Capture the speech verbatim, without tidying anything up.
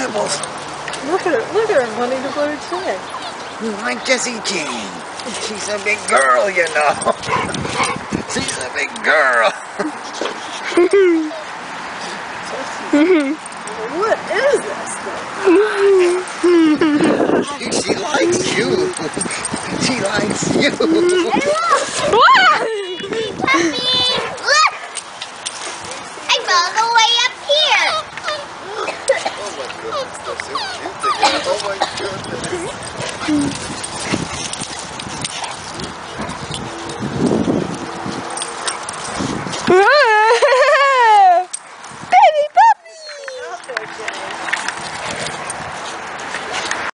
nibbles. Look at her, look at her wanting to blow her chin. Like Jessie Jean. She's a big girl, you know. She's a big girl. What is this thing? she, she likes you. She likes you. What? Puppy! Look! I fell all the way up here. Oh my goodness, that's so cute again. Oh my goodness.